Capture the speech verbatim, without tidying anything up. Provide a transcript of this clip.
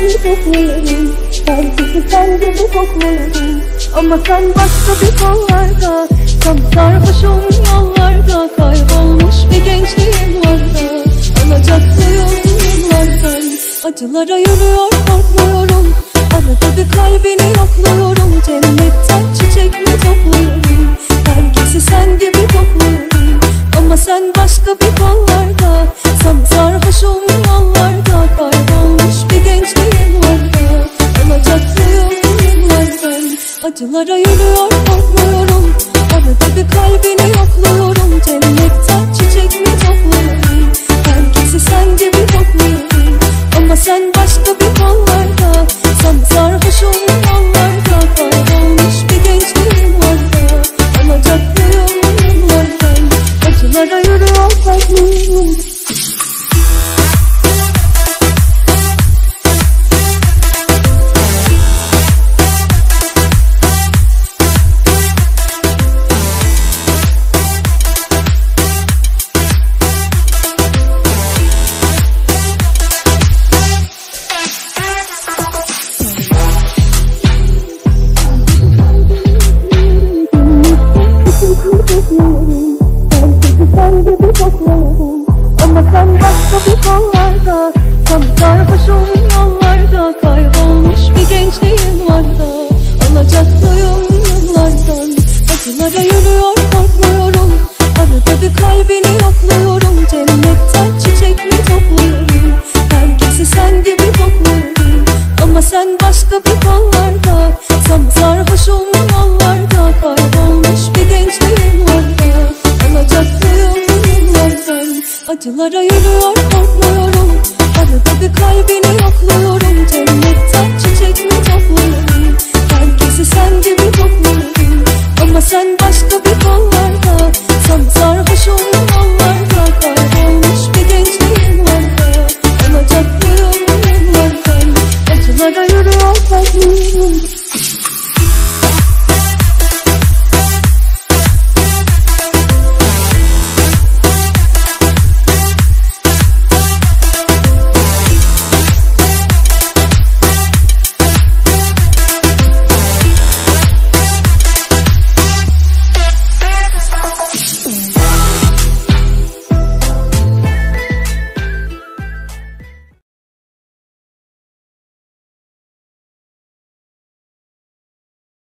gibi kokluyorum. Herkesi sen gibi kokluyorum. Ama sen başka bir kollarda, tam sarhoşum yollarda. Kaybolmuş bir gençliğim var da, alacaklıyım yıllardan. Acılara yürüyor korkmuyorum. Arada bir kalbini yokluyorum. Cennetten çiçek mi topluyorum? Herkesi sen gibi kokluyorum. Ama sen başka bir kollarda, tam sarhoşum yollarda. Kaybolmuş bir gençliğim var da, alacaklıyım yıllardan. Acılara yürüyor korkmuyorum. Arada bir kalbini yokluyorum. Cennetten çiçek mi topluyorum? Herkesi sen gibi kokluyorum. Ama sen başka bir kollarda, tam sarhoşum yollarda. Kaybolmuş bir gençliğim var da, alacaklıyım yıllardan. Acılara yürüyor korkmuyorum. Herkesi sen gibi kokluyorum. Ama sen başka bir kollarda, tam sarhoşum yollarda. Kaybolmuş bir gençliğim var da, alacaklıyım yıllardan. Acılara yürüyor korkmuyorum. Arada bir kalbini yokluyorum. Cennetten çiçek mi topluyorum? Herkesi sen gibi kokluyorum. Ama sen başka bir kollarda, tam sarhoşum yollarda. Kaybolmuş bir gençliğim var da, alacaklıyım yıllardan. Acılara yürüyor korkmuyorum. Arada bir kalbini yokluyorum.